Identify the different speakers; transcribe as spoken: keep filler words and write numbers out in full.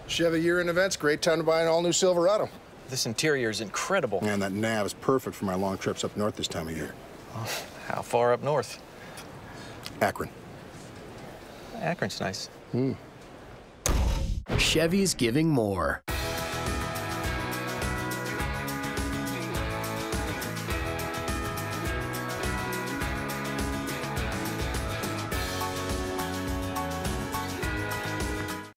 Speaker 1: Chevy year-end events, great time to buy an all-new Silverado.
Speaker 2: This interior is incredible.
Speaker 1: And that nav is perfect for my long trips up north this time of year.
Speaker 2: Oh, how far up north?
Speaker 1: Akron.
Speaker 2: Akron's nice.
Speaker 1: Hmm.
Speaker 3: Chevy's giving more.